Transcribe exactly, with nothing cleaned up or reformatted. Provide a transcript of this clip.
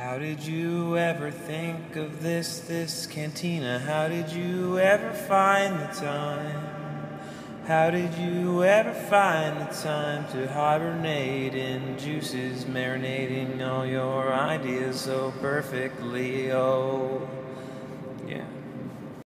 How did you ever think of this, this cantina? How did you ever find the time? How did you ever find the time to hibernate in juices, marinating all your ideas so perfectly? Oh, yeah.